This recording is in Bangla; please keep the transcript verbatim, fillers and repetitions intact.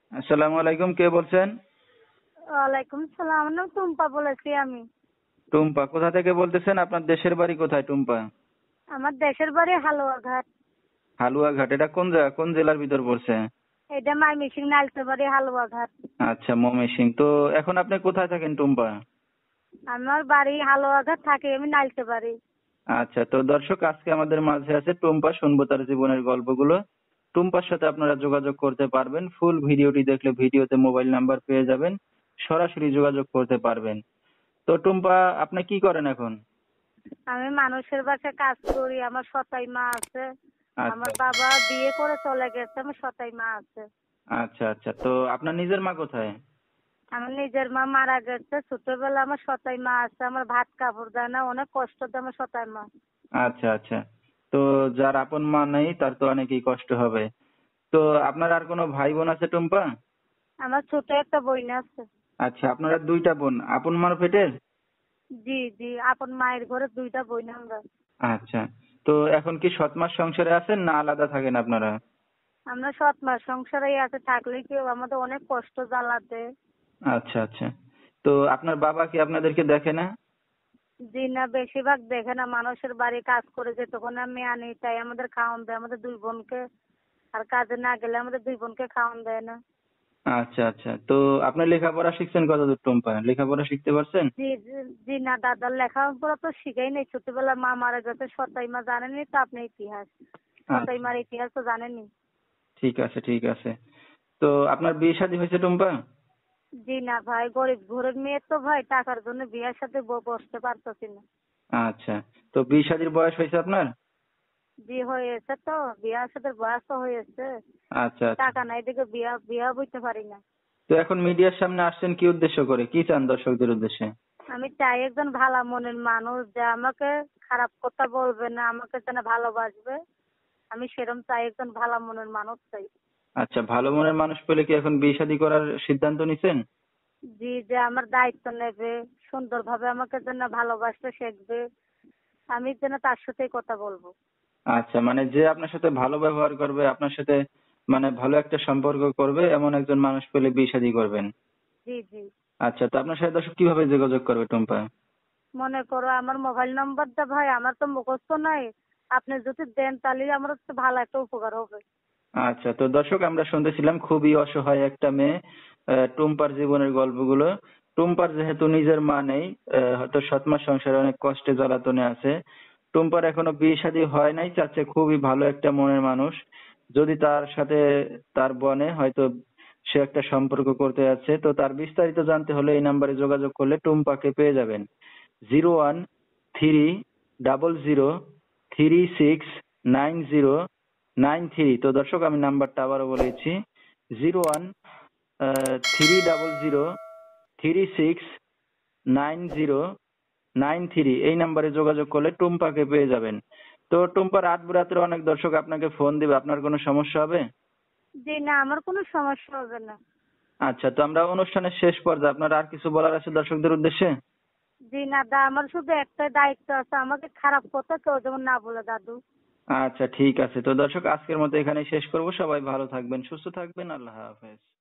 আসসালামু আলাইকুম, কে বলছেন? ওয়ালাইকুম সালাম। আমার নাম টুম্পা বলেছি আমি। টুম্পা, কোথা থেকে বলতেছেন? আপনার দেশের বাড়ি কোথায় টুম্পা? আমার দেশের বাড়ি হালুয়াঘাট। হালুয়াঘাট, এটা কোন জায়গা, কোন জেলার ভিতর পড়ছে? এটা ময়মনসিং নালতে বাড়ি হালুয়াঘাট। আচ্ছা, ময়মনসিংহ। তো এখন আপনি কোথায় থাকেন টুম্পা? আমার বাড়ি হালুয়াঘাট, থাকে আমি নালতে বাড়ি। আচ্ছা, তো দর্শক আজকে আমাদের মাঝে আছে টুম্পা, শুনবো তার জীবনের গল্পগুলো। টুম্পার সাথে আপনারা যোগাযোগ করতে পারবেন, ফুল ভিডিওটি দেখলে ভিডিওতে মোবাইল নাম্বার পেয়ে যাবেন, সরাসরি যোগাযোগ করতে পারবেন। তো টুম্পা, আপনি কি করেন এখন? আমি মানুষের বাসায় কাজ করি। আমার সতাই মা আছে। আচ্ছা আমার বাবা বিয়ে করে চলে গেছে। আমার সতাই মা আছে। আচ্ছা আচ্ছা, তো আপনার নিজের মা কোথায়? আমার নিজের মা মারা গেছে ছোটবেলা। আমার সতাই মা আছে। আমার ভাত কাপড় দেয় না, অনেক কষ্ট দেয় আমার সতাই মা। আচ্ছা আচ্ছা, তো যার আপন মা নেই তার তো অনেকই কষ্ট হবে। তো আপনার আর কোনো ভাই বোন আছে টুম্পা? আমার ছোট একটা বোন আছে। আচ্ছা, আপনারা দুইটা বোন, আপন মার পেটের? জি জি, আপন মায়ের ঘরে দুইটা বোন আমরা। আচ্ছা, তো এখন কি সৎ মার সংসারে আছেন না আলাদা থাকেন আপনারা? আমরা সৎ মা সংসারেই আছে, থাকলে কেউ আমাদের অনেক কষ্ট জ্বালাতে। আচ্ছা আচ্ছা, তো আপনার বাবা কি আপনাদেরকে দেখে না? জি না, বেশিরভাগ দেখে না। মানুষের বাড়ি কাজ করে যেতক্ষণ আমি আনি তাই আমাদের খাওয়ান দেয়, আমাদের দুই বোনকে। আর কাজে না গেলে আমাদের দুই বোনকে খাওয়ান দেয় না। আচ্ছা আচ্ছা, তো আপনি লেখাপড়া শিখছেন কতদূর টুম্পা? লেখাপড়া শিখতে পারছেন? জি জি জি না, দাদার লেখাপড়া তো শিখাই নেই। ছোটবেলা মা মারা গেছে। সতাই মা জানেনই তো আপনি ইতিহাস। সতাই আচ্ছা, মার ইতিহাস তো জানেনই। ঠিক আছে ঠিক আছে, তো আপনার বিয়ে শাদী হয়েছে টুম্পা? জি না ভাই, গরিব ঘরের মেয়ে তো ভাই, টাকার জন্য বিয়ের সাথে ব- বসতে পারতেছি না। আচ্ছা, তো বিয়ে শাদীর বয়স হয়েছে আপনার? জি হয়েছে তো, বিয়ার সাথে বয়স তো হয়েছে। আচ্ছা আচ্ছা, টাকা নাই দেখে বিয়া বিয়া বইতে পারি না। তো এখন মিডিয়ার সামনে আসছেন কি উদ্দেশ্য করে, কি চান দর্শকদের উদ্দেশ্যে? আমি চাই একজন ভালো মনের মানুষ, যে আমাকে খারাপ কথা বলবে না, আমাকে যেন ভালোবাসবে। আমি সেরকম চাই, একজন ভালো মনের মানুষ চাই। আচ্ছা, ভালো মনের মানুষ পেলে কি এখন বিয়ে শাদী করার সিদ্ধান্ত নিছেন? জি, যে আমার দায়িত্ব নেবে, সুন্দরভাবে আমাকে যেন ভালোবাসতে শিখবে। আমি যেন তার সাথেই কথা বলবো। আচ্ছা, মানে যে আপনার সাথে ভালো ব্যবহার করবে, আপনার সাথে মানে ভালো একটা সম্পর্ক করবে, এমন একজন মানুষ পেলে বিয়ে শাদী করবেন। জি জি। আচ্ছা, তো আপনার সাথে দর্শক কিভাবে যোগাযোগ করবে টুম্পা? মনে করো আমার মোবাইল নাম্বারটা ভাই, আমার তো মুখস্থ নাই। আপনি যদি দেন তাহলে আমার তো ভালো একটা উপকার হবে। আচ্ছা, তো দর্শক আমরা শুনতেছিলাম খুবই অসহায় একটা মেয়ে, আহ, টুম্পার জীবনের গল্পগুলো। টুম্পার যেহেতু নিজের মা নেই, আহ, হয়তো সৎ মার সংসারে অনেক কষ্টে জ্বালাতনে আছে। টুম্পার এখনো বিয়ে শাদী হয় নাই, চাচ্ছে খুবই ভালো একটা মনের মানুষ। যদি তার সাথে তার বনে হয়তো সে একটা সম্পর্ক করতে যাচ্ছে, তো তার বিস্তারিত জানতে হলে এই নাম্বারে যোগাযোগ করলে টুম্পাকে পেয়ে যাবেন। Zero one three double zero three six nine zero nine three. তো দর্শক আমি নাম্বারটা আবারও বলেছি, zero one three double zero three six nine zero nine three. এই নাম্বারে যোগাযোগ করলে টুম্পাকে পেয়ে যাবেন। তো টুম্পা, রাত বিরাত্রে অনেক দর্শক আপনাকে ফোন দিবে, আপনার কোনো সমস্যা হবে? জি না, আমার কোনো সমস্যা হবে না। আচ্ছা, তো আমরা অনুষ্ঠানের শেষ পর্যায়ে, আপনার আর কিছু বলার আছে দর্শকদের উদ্দেশ্যে? জি না দা, আমার শুধু একটাই দায়িত্ব আছে, আমাকে খারাপ কথা কেউ যেমন না বলে দাদু। আচ্ছা ঠিক আছে, তো দর্শক আজকের মতো এখানেই শেষ করব। সবাই ভালো থাকবেন, সুস্থ থাকবেন, আল্লাহ হাফেজ।